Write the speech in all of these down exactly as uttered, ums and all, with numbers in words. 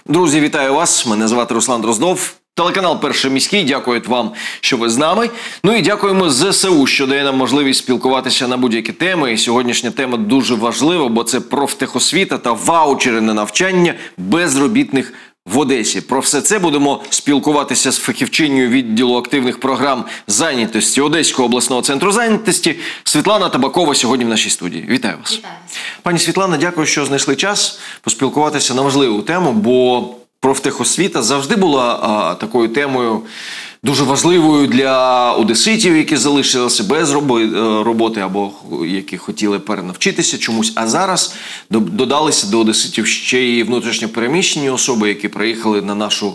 Друзі, вітаю вас. Мене звати Руслан Дроздов. Телеканал «Перший міський». Дякую вам, що ви з нами. Ну і дякуємо ЗСУ, що дає нам можливість спілкуватися на будь-які теми. І сьогоднішня тема дуже важлива, бо це профтехосвіта та ваучери на навчання безробітних в Одесі. Про все це будемо спілкуватися з фахівчинею відділу активних програм зайнятості Одеського обласного центру зайнятості Світлана Табакова сьогодні в нашій студії. Вітаю вас. Вітаю. Пані Світлана, дякую, що знайшли час поспілкуватися на важливу тему, бо профтехосвіта завжди була а, такою темою дуже важливою для одеситів, які залишилися без роботи або які хотіли перенавчитися чомусь. А зараз додалися до одеситів ще й внутрішньо переміщені особи, які приїхали на нашу,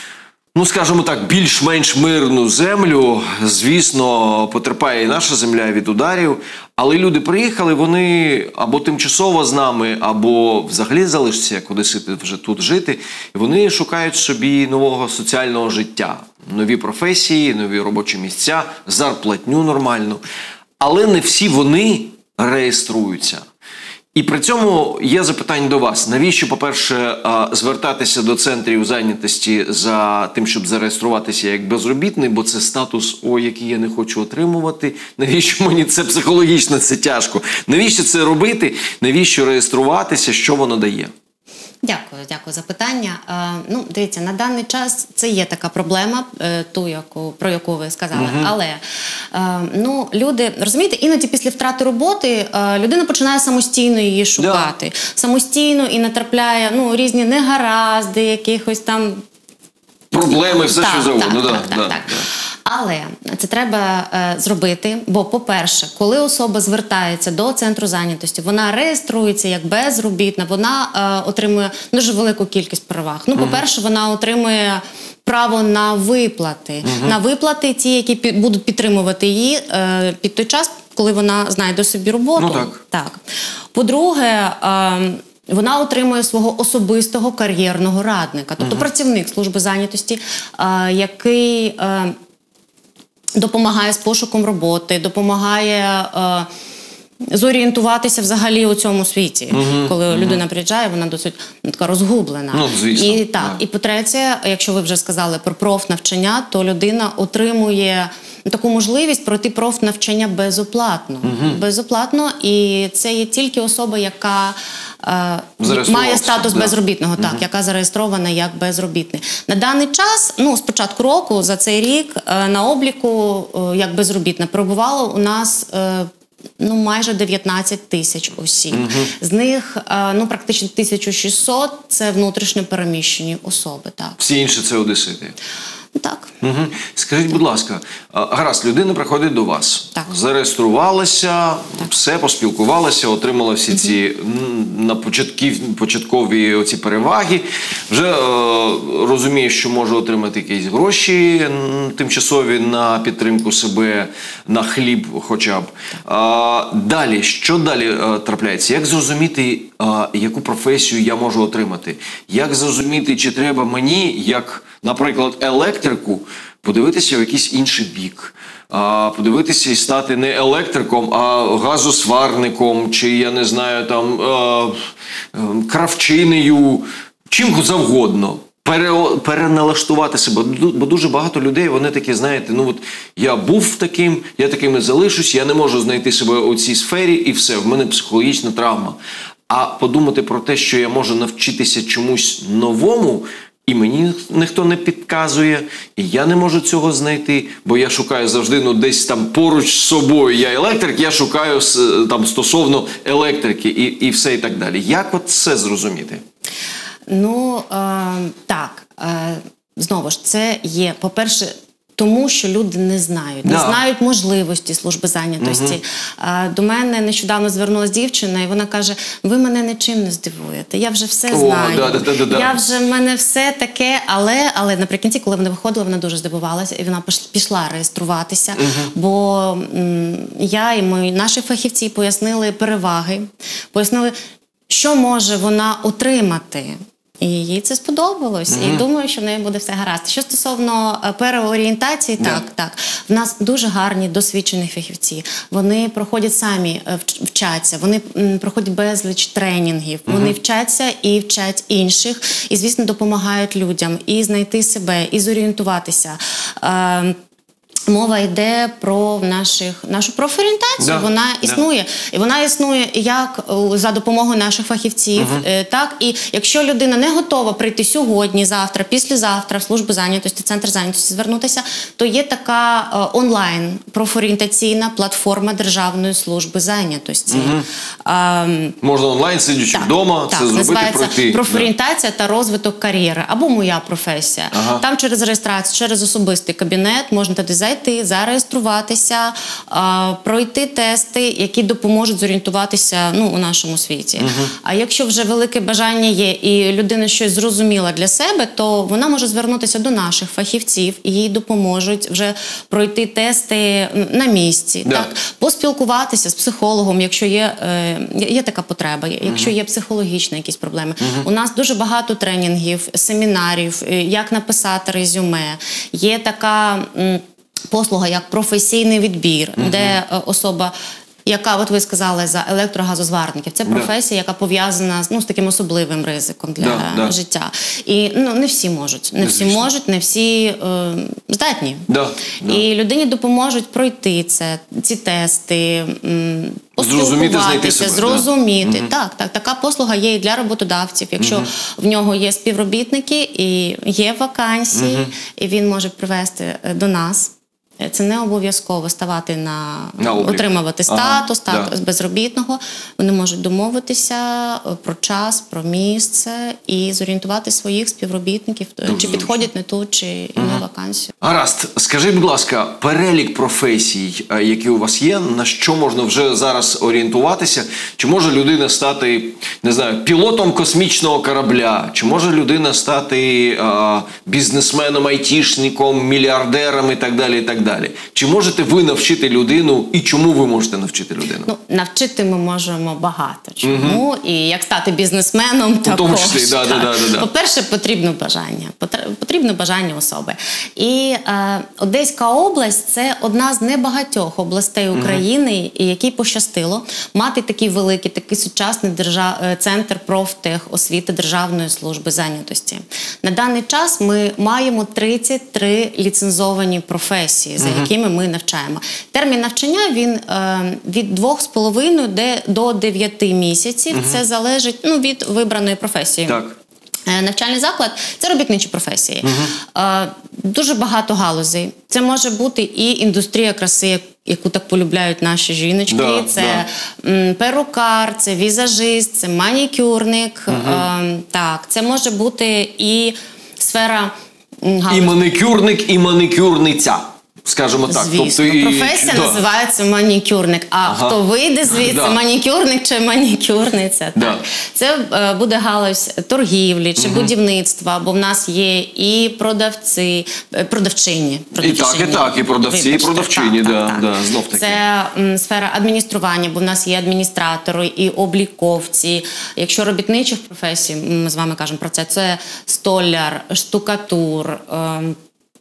ну, скажімо так, більш-менш мирну землю. Звісно, потерпає і наша земля від ударів. Але люди приїхали, вони або тимчасово з нами, або взагалі залишаться, як одесити, вже тут жити. І вони шукають собі нового соціального життя. Нові професії, нові робочі місця, зарплатню нормальну. Але не всі вони реєструються. І при цьому є запитання до вас. Навіщо, по-перше, звертатися до центрів зайнятості за тим, щоб зареєструватися як безробітний, бо це статус, о, який я не хочу отримувати. Навіщо мені це психологічно, це тяжко? Навіщо це робити? Навіщо реєструватися? Що воно дає? Дякую, дякую за питання. Е, ну, дивіться, на даний час це є така проблема, е, ту, яку, про яку ви сказали. Uh-huh. Але е, ну, люди, розумієте, іноді після втрати роботи е, людина починає самостійно її шукати. Yeah. Самостійно і натрапляє, ну, різні негаразди, якихось там... Проблеми, все, так, що завгодно. Так, да, так, да, так, да. так. Але це треба е, зробити, бо, по-перше, коли особа звертається до центру зайнятості, вона реєструється як безробітна, вона е, отримує дуже велику кількість переваг. Ну, по-перше, вона отримує право на виплати. Uh-huh. На виплати ті, які пі- будуть підтримувати її е, під той час, коли вона знайде собі роботу. Ну, так. Так. По-друге, е, вона отримує свого особистого кар'єрного радника, тобто uh-huh. працівник служби зайнятості, е, який... Е, допомагає з пошуком роботи, допомагає е, зорієнтуватися взагалі у цьому світі. Uh-huh, Коли uh-huh. людина приїжджає, вона досить така розгублена. Ну, звісно. І, так, yeah. і по-третє, якщо ви вже сказали про профнавчання, то людина отримує таку можливість пройти профнавчання безоплатно. Uh-huh. Безоплатно, і це є тільки особа, яка е, має статус да. безробітного, так, uh-huh. яка зареєстрована як безробітний. На даний час, ну, з початку року, за цей рік, е, на обліку е, як безробітна перебувало у нас е, ну, майже дев'ятнадцять тисяч осіб. Uh-huh. З них, е, ну, практично тисяча шістсот – це внутрішньо переміщені особи, так. Всі інші – це одесити? Так. Угу. Скажіть, будь ласка, гаразд, людина приходить до вас, так. зареєструвалася, так. все, поспілкувалася, отримала всі ці угу. на початків, початкові оці переваги, вже е, розуміє, що може отримати якісь гроші тимчасові на підтримку себе, на хліб хоча б. А, далі, що далі е, трапляється? Як зрозуміти, е, яку професію я можу отримати? Як зрозуміти, чи треба мені, як, наприклад, електрику, подивитися в якийсь інший бік, а, подивитися і стати не електриком, а газосварником, чи, я не знаю, там, а, кравчинею, чим завгодно. Пере, переналаштувати себе. Бо дуже багато людей, вони такі, знаєте, ну от я був таким, я таким і залишусь, я не можу знайти себе у цій сфері, і все, в мене психологічна травма. А подумати про те, що я можу навчитися чомусь новому, і мені ніхто не підказує, і я не можу цього знайти, бо я шукаю завжди, ну, десь там поруч з собою, я електрик, я шукаю там стосовно електрики і, і все і так далі. Як от це зрозуміти? Ну, е, так, е, знову ж, це є, по-перше, тому що люди не знають, не да. знають можливості служби зайнятості. Угу. До мене нещодавно звернулася дівчина, і вона каже, ви мене нічим не здивуєте, я вже все О, знаю, да, да, да, да. я вже, в мене все таке, але, але наприкінці, коли вона виходила, вона дуже здивувалася, і вона пішла реєструватися, угу. бо м, я і мої, наші фахівці пояснили переваги, пояснили, що може вона отримати І їй це сподобалось. І думаю, що в неї буде все гаразд. Що стосовно е, переорієнтації, Да. так, так. В нас дуже гарні досвідчені фахівці. Вони проходять самі, е, вч- вчаться, вони м, проходять безліч тренінгів, вони вчаться і вчать інших, і, звісно, допомагають людям і знайти себе, і зорієнтуватися. Е, Мова йде про наших, нашу профорієнтацію, Да, вона да. існує. І вона існує як е, за допомогою наших фахівців, е, так і якщо людина не готова прийти сьогодні, завтра, післязавтра в службу зайнятості, центр зайнятості звернутися, то є така е, онлайн профорієнтаційна платформа Державної служби зайнятості. Ем, Можна онлайн, сидячи так, вдома, так, це зробити, називається пройти. профорієнтація та розвиток кар'єри, або моя професія. Ага. Там через реєстрацію, через особистий кабінет можна туди зайти, зареєструватися, а, пройти тести, які допоможуть зорієнтуватися, ну, у нашому світі. Угу. А якщо вже велике бажання є і людина щось зрозуміла для себе, то вона може звернутися до наших фахівців, і їй допоможуть вже пройти тести на місці, Да. так, поспілкуватися з психологом, якщо є, е, є така потреба, якщо є психологічні якісь проблеми. У нас дуже багато тренінгів, семінарів, е, як написати резюме. Є така м, послуга, як професійний відбір, де е, особа, яка, от ви сказали, за електрогазозварників, це Да. професія, яка пов'язана з, ну, з таким особливим ризиком для Да, да. життя. І, ну, не всі можуть, не всі Звісно. можуть, не всі е, здатні. Да, да. І людині допоможуть пройти це, ці тести, м, Зрозуміти, знайти поспілкуватися, себе, зрозуміти. да. Так, так, така послуга є і для роботодавців. Якщо в нього є співробітники і є вакансії, і він може привести е, до нас. Е, Це не обов'язково ставати на, На облік. отримувати Ага, статус, статус да. безробітного. Вони можуть домовитися е, про час, про місце і зорієнтувати своїх співробітників, е, Дуже чи зручно. підходять не ту, чи іншу вакансію. Гаразд, скажи, будь ласка, перелік професій, е, які у вас є, на що можна вже зараз орієнтуватися? Чи може людина стати, не знаю, пілотом космічного корабля? Чи може людина стати е, бізнесменом, айтішником, мільярдером і так далі, і так далі? Чи можете ви навчити людину, і чому ви можете навчити людину? Ну, навчити ми можемо багато чому. І як стати бізнесменом, також. тому числі, да, да, да, да, да. По-перше, потрібно бажання. Потр- Потрібно бажання особи. І е, Одеська область – це одна з небагатьох областей України, і якій пощастило мати такий великий, такий сучасний держав... е, центр профтехосвіти Державної служби зайнятості. На даний час ми маємо тридцять три ліцензовані професії, за якими ми навчаємо. Термін навчання, він е, від двох з половиною до дев'яти місяців. Це залежить, ну, від вибраної професії. Так. Е, Навчальний заклад – це робітничі професії. Е, Дуже багато галузей. Це може бути і індустрія краси, яку так полюбляють наші жіночки. Да, це м, перукар, це візажист, це манікюрник. Е, Так, це може бути і сфера м, галузі. І маникюрник, і маникюрниця, скажімо так. Звісно, і- професія да. називається манікюрник. А Ага. хто вийде звідси, Да. манікюрник чи манікюрниця? Да. Так. Це е, буде галузь торгівлі чи будівництва, бо в нас є і продавці, е, продавчині. І так, і так, і продавці, і продавчині, да, да, знов таки. Це м, сфера адміністрування, бо в нас є адміністратори і обліковці. Якщо робітничих професій, ми з вами кажемо про це, це столяр, штукатур, ем,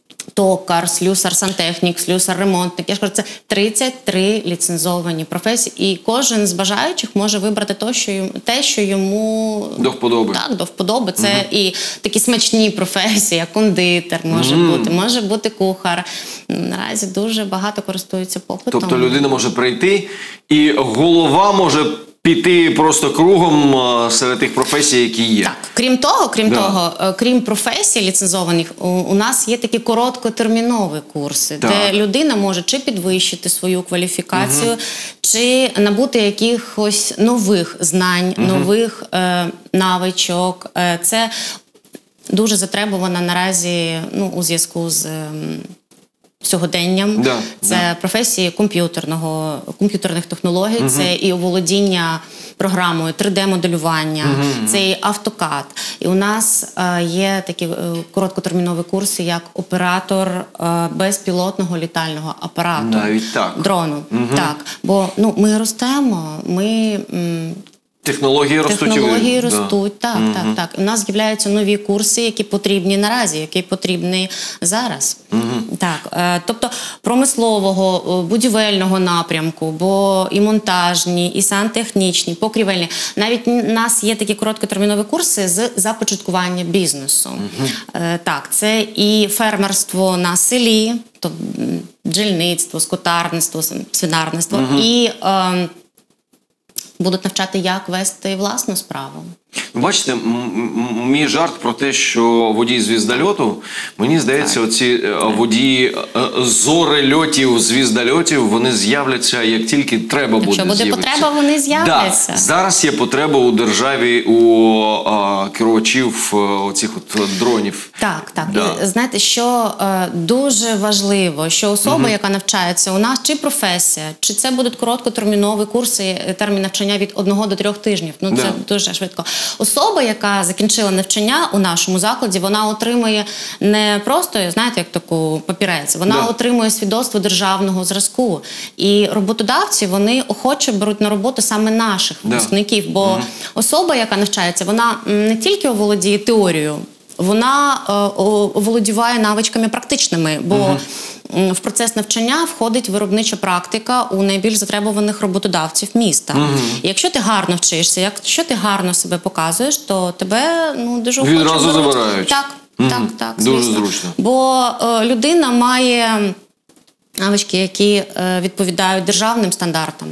токар, слюсар, сантехнік, слюсар, ремонтник. Я ж кажу, це тридцять три ліцензовані професії, і кожен з бажаючих може вибрати то, що йому, те, що йому До вподоби. Так, до вподоби. Це угу. і такі смачні професії, як кондитер може mm. бути, може бути кухар. Наразі дуже багато користуються попитом. Тобто людина може прийти, і голова може піти просто кругом а, серед тих професій, які є. Так, крім того, крім Да. того, е, крім професій ліцензованих, у, у нас є такі короткотермінові курси, Так. де людина може чи підвищити свою кваліфікацію, чи набути якихось нових знань, нових е, навичок. Е, це дуже затребувано наразі, ну, у зв'язку з ем, сьогоденням. Да, це да. професії комп'ютерного, комп'ютерних технологій, угу. це і оволодіння програмою, три де-моделювання, угу. це і автокад. І у нас е, є такі е, короткотермінові курси, як оператор е, безпілотного літального апарату. Навіть так. Дрону. Угу. Так. Бо ну, ми ростемо, ми... М, Технології ростуть. Технології і ви- ростуть, да. так, Мгм. так, так. У нас з'являються нові курси, які потрібні наразі, які потрібні зараз. Так, е, тобто промислового, е, будівельного напрямку, бо і монтажні, і сантехнічні, покрівельні. Навіть у нас є такі короткотермінові курси з започаткування бізнесу. Е, Так, це і фермерство на селі, тобто м, бджільництво, скотарництво, свинарництво, і е, будуть навчати, як вести власну справу. Ви бачите, м- м- мій жарт про те, що водій звіздольоту, мені здається, оці е, водії е, зори льотів, звіздольотів, вони з'являться, як тільки треба буде Якщо буде з'явитися. потреба, вони з'являться. Да. Зараз є потреба у державі у а, керувачів е, оцих от дронів. Так, так. Да. І знаєте, що е, дуже важливо, що особа, яка навчається у нас, чи професія, чи це будуть короткотермінові курси, е, термін навчання від одного до трьох тижнів. Ну, це Да. дуже швидко. Особа, яка закінчила навчання у нашому закладі, вона отримує не просто, знаєте, як таку папірець, вона Да. отримує свідоцтво державного зразку. І роботодавці, вони охоче беруть на роботу саме наших Да. випускників, бо особа, яка навчається, вона м, не тільки оволодіє теорією, вона е, о- оволодіває навичками практичними, бо м, в процес навчання входить виробнича практика у найбільш затребуваних роботодавців міста. І якщо ти гарно вчишся, якщо ти гарно себе показуєш, то тебе ну дуже охоче Відразу беруть. забирають. Так, Мгм. так, так. Дуже звісно. зручно. Бо е, людина має навички, які е, відповідають державним стандартам.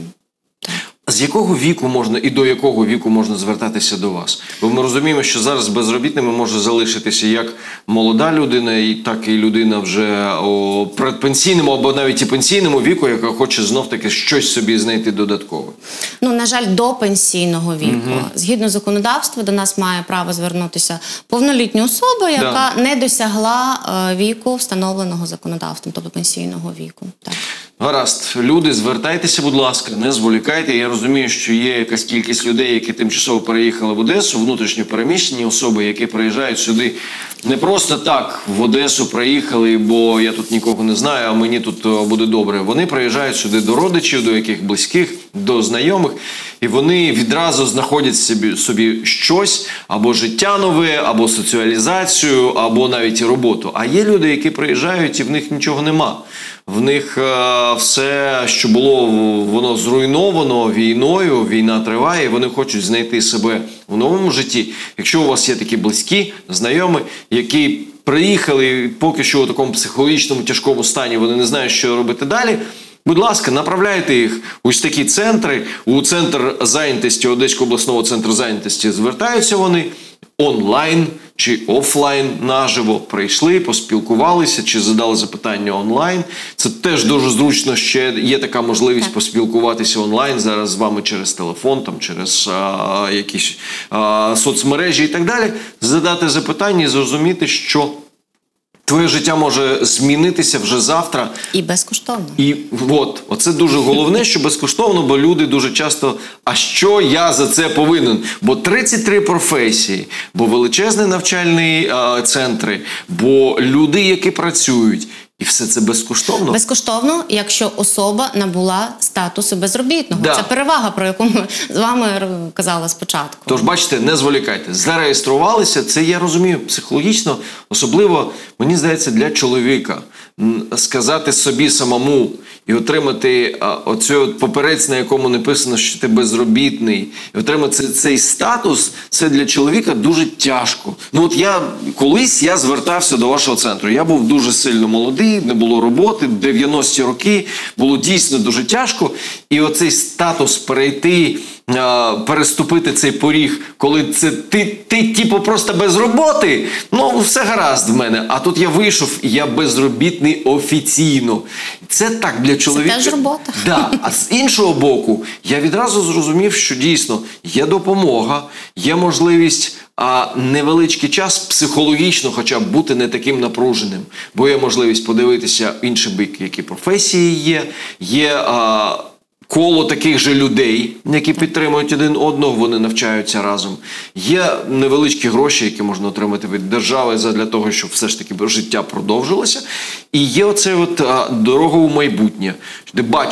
З якого віку можна і до якого віку можна звертатися до вас? Бо ми розуміємо, що зараз безробітними може залишитися як молода людина, і так і людина вже у предпенсійному або навіть і пенсійному віку, яка хоче знов-таки щось собі знайти додаткове. Ну, на жаль, до пенсійного віку. Згідно законодавства, до нас має право звернутися повнолітня особа, яка не досягла е, віку, встановленого законодавством, тобто пенсійного віку. Так. Гаразд, люди, звертайтеся, будь ласка, не зволікайте. Я розумію, що є якась кількість людей, які тимчасово переїхали в Одесу, внутрішньо переміщені особи, які приїжджають сюди не просто так в Одесу приїхали, бо я тут нікого не знаю, а мені тут о, буде добре. Вони приїжджають сюди до родичів, до яких близьких, до знайомих, і вони відразу знаходять собі, собі щось, або життя нове, або соціалізацію, або навіть і роботу. А є люди, які приїжджають, і в них нічого нема. В них е, все, що було, воно зруйновано війною, війна триває, і вони хочуть знайти себе в новому житті. Якщо у вас є такі близькі, знайомі, які приїхали поки що у такому психологічному тяжкому стані, вони не знають, що робити далі, будь ласка, направляйте їх у ось такі центри, у центр зайнятості, Одеського обласного центру зайнятості звертаються вони онлайн чи офлайн наживо, прийшли, поспілкувалися чи задали запитання онлайн. Це теж дуже зручно, ще є така можливість так. поспілкуватися онлайн зараз з вами через телефон, там, через а, якісь а, соцмережі і так далі, задати запитання і зрозуміти, що твоє життя може змінитися вже завтра. І безкоштовно. І от, оце дуже головне, що безкоштовно, бо люди дуже часто, а що я за це повинен? Бо тридцять три професії, бо величезні навчальні а, центри, бо люди, які працюють, і все це безкоштовно. Безкоштовно, якщо особа набула статусу безробітного. Да. Це перевага, про яку ми з вами казали спочатку. Тож, бачите, не зволікайте. Зареєструвалися, це я розумію психологічно, особливо, мені здається, для чоловіка. М, Сказати собі самому і отримати а, оцей от паперець, на якому написано, що ти безробітний, і отримати цей, цей статус, це для чоловіка дуже тяжко. Ну от я, колись я звертався до вашого центру, я був дуже сильно молодий, не було роботи, дев'яності роки, було дійсно дуже тяжко, і оцей статус перейти, а, переступити цей поріг, коли це ти, ти типу просто без роботи, ну все гаразд в мене, а тут я вийшов, і я безробітний офіційно. Це так для чоловіка. теж робота. Да. А з іншого боку, я відразу зрозумів, що дійсно є допомога, є можливість а невеличкий час психологічно хоча б бути не таким напруженим. Бо є можливість подивитися інший бік, які професії є, є а, коло таких же людей, які підтримують один одного, вони навчаються разом. Є невеличкі гроші, які можна отримати від держави для того, щоб все ж таки життя продовжилося. І є оце от а, дорога у майбутнє. Ти бачиш,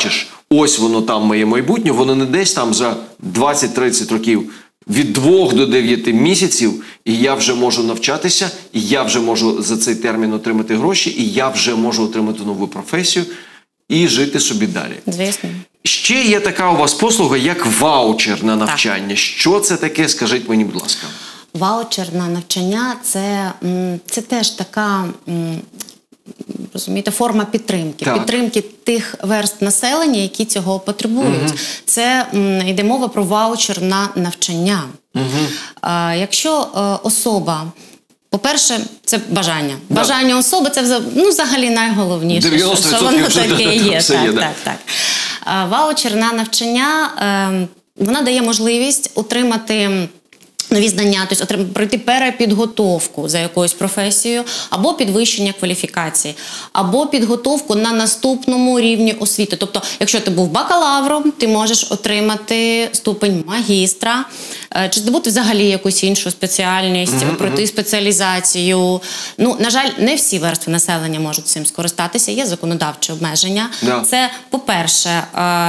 ось воно там моє майбутнє, воно не десь там за двадцять-тридцять років, від двох до дев'яти місяців, і я вже можу навчатися, і я вже можу за цей термін отримати гроші, і я вже можу отримати нову професію і жити собі далі. Звісно. Ще є така у вас послуга, як ваучер на навчання. Так. Що це таке, скажіть мені, будь ласка. Ваучер на навчання – це, це теж така, розумієте, форма підтримки. Так. Підтримки тих верств населення, які цього потребують. Угу. Це м, йде мова про ваучер на навчання. Угу. А, якщо а, особа, по-перше, це бажання. Да. Бажання особи – це ну, взагалі найголовніше, що, що воно таке є. Так, є, так, так, так. А, ваучер на навчання, а, вона дає можливість отримати нові знання, тобто пройти перепідготовку за якоюсь професією, або підвищення кваліфікації, або підготовку на наступному рівні освіти. Тобто, якщо ти був бакалавром, ти можеш отримати ступень магістра, чи здобути взагалі якусь іншу спеціальність, mm-hmm. пройти спеціалізацію. Ну, на жаль, не всі верстви населення можуть цим скористатися, є законодавчі обмеження. Yeah. Це, по-перше,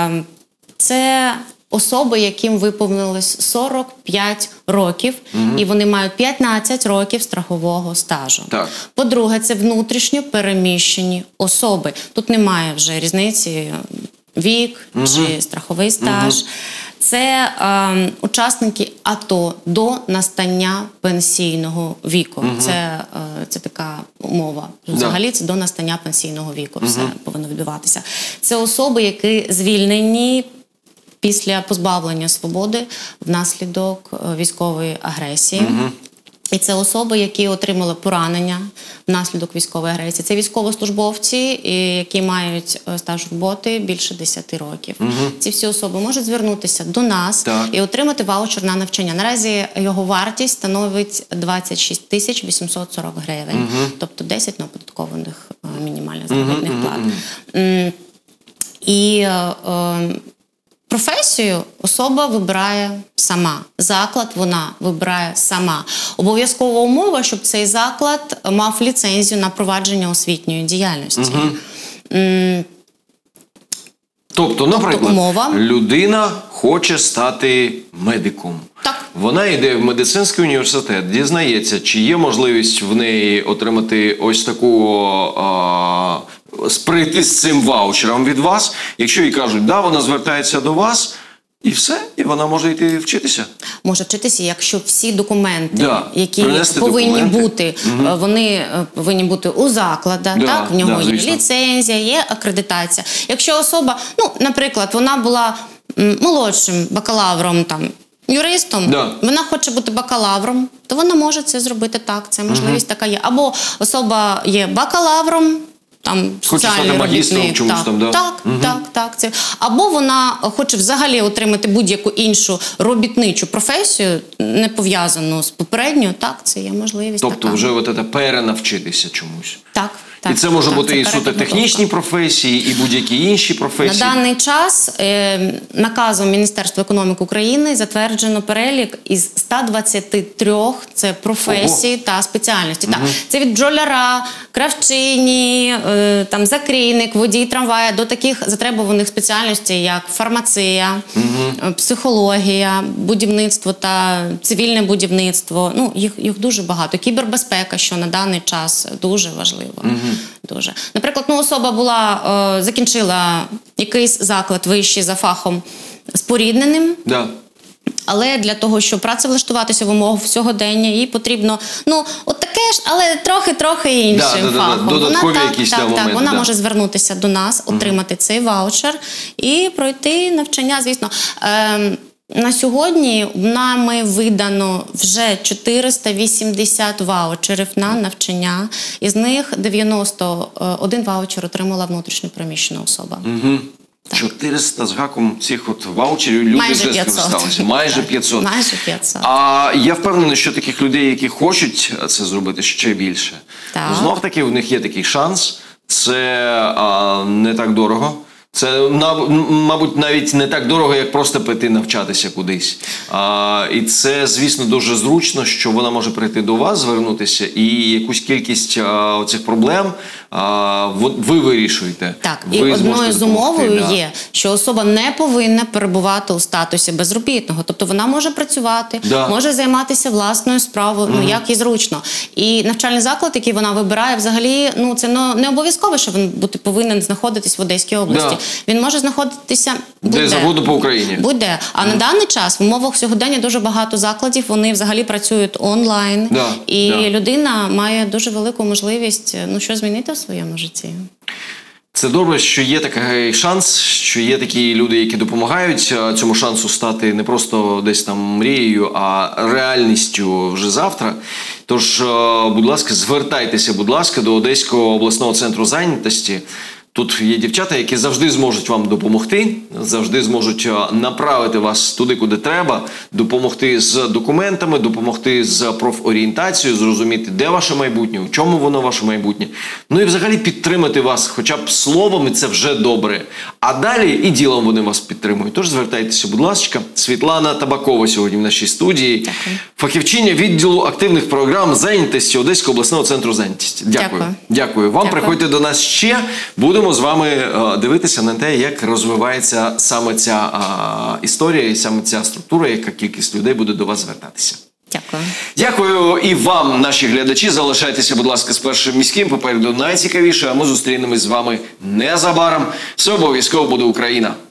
це особи, яким виповнилось сорок п'ять років, угу. і вони мають п'ятнадцять років страхового стажу. Так. По-друге, це внутрішньо переміщені особи. Тут немає вже різниці вік угу. чи страховий стаж. Угу. Це е, учасники АТО до настання пенсійного віку. Угу. Це, е, це така умова. Взагалі да. це до настання пенсійного віку угу. все повинно відбуватися. Це особи, які звільнені після позбавлення свободи внаслідок військової агресії. Угу. І це особи, які отримали поранення внаслідок військової агресії. Це військовослужбовці, які мають стаж роботи більше десяти років. Угу. Ці всі особи можуть звернутися до нас так. і отримати ваучер на навчання. Наразі його вартість становить двадцять шість тисяч вісімсот сорок гривень. Угу. Тобто десять неоподаткованих мінімальних заробітних угу. плат. Угу. І е, професію особа вибирає сама. Заклад вона вибирає сама. Обов'язкова умова, щоб цей заклад мав ліцензію на провадження освітньої діяльності. Угу. М- Тобто, наприклад, тобто, умова... людина хоче стати медиком. Так. Вона йде в медицинський університет, дізнається, чи є можливість в неї отримати ось таку, а, прийти з цим ваучером від вас. Якщо їй кажуть, да, вона звертається до вас, і все, і вона може йти вчитися. Може вчитися, якщо всі документи, да, які принести повинні документи. бути, угу. вони повинні бути у закладах, да, так, в нього да, є ліцензія, є акредитація. Якщо особа, ну, наприклад, вона була молодшим бакалавром, там, юристом, да. вона хоче бути бакалавром, то вона може це зробити так, це можливість угу. така є. Або особа є бакалавром, там соціальний робітник, чомусь так, там, да? так, угу. так, так, це. Або вона хоче взагалі отримати будь-яку іншу робітничу професію, не пов'язану з попередньою, так, це є можливість. Тобто така. вже от це перенавчитися чомусь. Так. Так, і це може так, бути це і суто технічні професії, і будь-які інші професії. На даний час е, наказом Міністерства економіки України затверджено перелік із ста двадцяти трьох це професій Ого. та спеціальності. Угу. Так, це від бджоляра, кравчині, е, там, закрійник, водій трамвая до таких затребуваних спеціальностей, як фармація, угу. психологія, будівництво та цивільне будівництво. Ну, їх, їх дуже багато. Кібербезпека, що на даний час дуже важливо. Угу. Дуже. Наприклад, ну, особа була, е, закінчила якийсь заклад вищий за фахом спорідненим, да. але для того, щоб працевлаштуватися в умовах сьогодення, їй потрібно, ну, от таке ж, але трохи-трохи іншим да, да, фахом. Да, да, додаткові вона, якісь так, там так, моменти. Вона да. може звернутися до нас, отримати угу. цей ваучер і пройти навчання, звісно. Е, На сьогодні нами видано вже чотириста вісімдесят ваучерів на навчання. Із них дев'яносто один ваучер отримала внутрішньо переміщена особа. Угу. чотириста з гаком цих от ваучерів люди Майже вже скористалися. Майже п'ятсот. Майже п'ятсот. А я впевнений, що таких людей, які хочуть це зробити, ще більше. Так. Знов таки, в них є такий шанс. Це а, не так дорого. Це, мабуть, навіть не так дорого, як просто піти навчатися кудись. А, і це, звісно, дуже зручно, що вона може прийти до вас, звернутися, і якусь кількість а, оцих проблем а, ви вирішуєте. Так, ви і одною зможете з умовою допомогти, да. є, що особа не повинна перебувати у статусі безробітного. Тобто вона може працювати, Да. може займатися власною справою, ну як і зручно. І навчальний заклад, який вона вибирає, взагалі, ну це не, не обов'язково, що він бути повинен знаходитись в Одеській області. Да. Він може знаходитися Де будь-де. завгодно по Україні. Будь-де. А на даний час в умовах сьогодення дуже багато закладів, вони взагалі працюють онлайн. Да, І да. людина має дуже велику можливість, ну, що змінити в своєму житті. Це добре, що є такий шанс, що є такі люди, які допомагають цьому шансу стати не просто десь там мрією, а реальністю вже завтра. Тож, будь ласка, звертайтеся, будь ласка, до Одеського обласного центру зайнятості. Тут є дівчата, які завжди зможуть вам допомогти, завжди зможуть направити вас туди, куди треба, допомогти з документами, допомогти з профорієнтацією, зрозуміти, де ваше майбутнє, у чому воно ваше майбутнє. Ну і взагалі підтримати вас хоча б словом, і це вже добре. А далі і ділом вони вас підтримують. Тож звертайтеся, будь ласка. Світлана Табакова сьогодні в нашій студії. Дякую. Фахівчиня відділу активних програм зайнятості Одеського обласного центру зайнятості. Дякую. Дякую. Дякую. Вам Дякую. приходьте до нас ще. Будемо з вами е, дивитися на те, як розвивається саме ця е, історія і саме ця структура, яка кількість людей буде до вас звертатися. Дякую. Дякую і вам, наші глядачі. Залишайтеся, будь ласка, з Першим міським. Попереду найцікавіше, а ми зустрінемось з вами незабаром. Все обов'язково буде Україна.